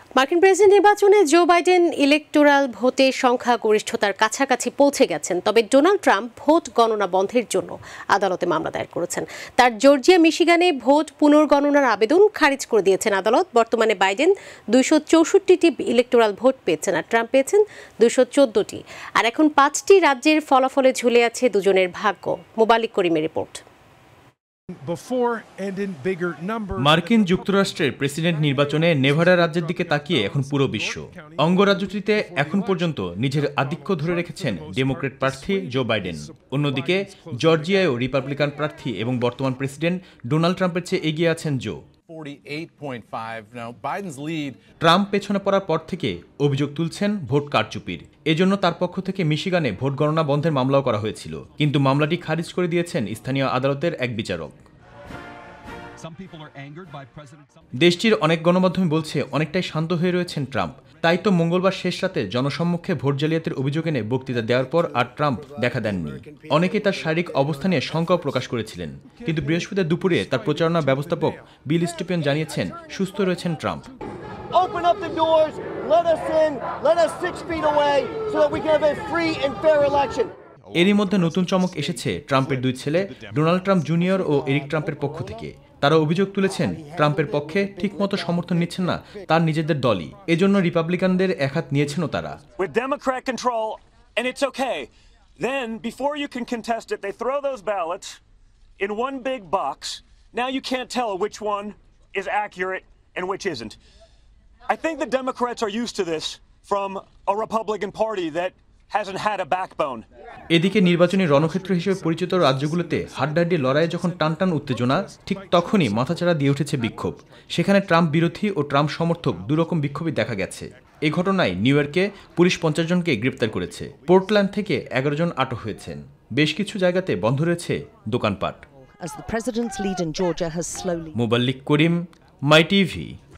মার্কিন প্রেসিডেন্ট নির্বাচনে Joe Biden electoral ভোটে সংখ্যাগরিষ্ঠতার কাছাকাছি পৌঁছে গেছেন, তবে ডোনাল্ড ট্রাম্প ভোট গণনা বন্ধের জন্য আদালতে মামলা দায়ের করেছেন। তার জর্জিয়া মিশিগানে ভোট পুনর্গণনার আবেদন খারিজ করে দিয়েছেন আদালত। বর্তমানে বাইডেন 264টি ইলেকটোরাল ভোট পেয়েছেন আর ট্রাম্প পেয়েছেন 214টি। আর এখন 5টি রাজ্যের ফলাফলে ঝুলে আছে দুজনের ভাগ্য। মোবালিক করিমের রিপোর্ট। মার্কিন যুক্তরাষ্ট্রের প্রেসিডেন্ট নির্বাচনে নেভাডা রাজ্যের দিকে তাকিয়ে এখন পুরো বিশ্ব। অঙ্গরাজ্যটিতে এখন পর্যন্ত নিজের আধিক্য ধরে রেখেছেন ডেমোক্রেট প্রার্থী জো বাইডেন। অন্যদিকে জর্জিয়ায়ও রিপাবলিকান প্রার্থী এবং বর্তমান প্রেসিডেন্ট ডোনাল্ড ট্রাম্পের চেয়ে এগিয়ে আছেন জো। ট্রাম্প পেছনে পড়ার পর থেকে অভিযোগ তুলছেন ভোট কারচুপির। এজন্য তার পক্ষ থেকে মিশিগানে ভোট গণনা বন্ধের মামলাও করা হয়েছিল, কিন্তু মামলাটি খারিজ করে দিয়েছেন স্থানীয় আদালতের এক বিচারক। দেশটির অনেক গণমাধ্যম বলছে অনেকটাই শান্ত হয়ে রয়েছেন ট্রাম্প। তাই তো মঙ্গলবার শেষ রাতে জনসম্মুখে ভোট জালিয়াতির অভিযোগ এনে বক্তৃতা দেওয়ার পর আর ট্রাম্প দেখা দেননি। অনেকেই তার শারীরিক অবস্থা নিয়ে শঙ্কাও প্রকাশ করেছিলেন, কিন্তু বৃহস্পতিবার দুপুরে তার প্রচারণা ব্যবস্থাপক বিল স্টিফেন জানিয়েছেন সুস্থ রয়েছেন ট্রাম্প। এরই মধ্যে নতুন চমক এসেছে ট্রাম্পের দুই ছেলে ডোনাল্ড ট্রাম্প জুনিয়র ও এরিক ট্রাম্পের পক্ষ থেকে। তারা অভিযোগ তুলেছেন ট্রাম্পের পক্ষে ঠিকমতো সমর্থন নিচ্ছেন না তার নিজেদের দলই, এজন্য রিপাবলিকানদের একহাত নিয়েছেনও তারা। I think the Democrats are used to this from a Republican Party that hasn't had a backbone. এদিকে নির্বাচনী রণক্ষেত্র হিসেবে পরিচিত রাজ্যগুলোতে হাড্ডাহাড্ডি লড়াইয়ে যখন টানটান উত্তেজনা, ঠিক তখনই মাথাচাড়া দিয়ে উঠেছে বিক্ষোভ। সেখানে ট্রাম্প বিরোধী ও ট্রাম্প সমর্থক দুরকম বিক্ষোভই দেখা গেছে। এই ঘটনায় নিউ ইয়র্কে পুলিশ 50 জনকে গ্রেপ্তার করেছে। পোর্টল্যান্ড থেকে 11 জন আটক হয়েছেন। বেশ কিছু জায়গাতে বন্ধ রয়েছে দোকানপাট। Moballik Karim, my TV.